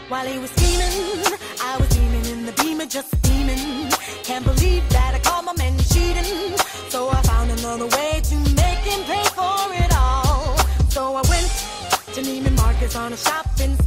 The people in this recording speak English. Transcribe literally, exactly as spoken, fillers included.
While he was scheming, I was beaming in the beamer, just steaming. Can't believe that I caught my man cheating. So I found another way to make him pay for it all. So I went to Neiman Marcus on a shopping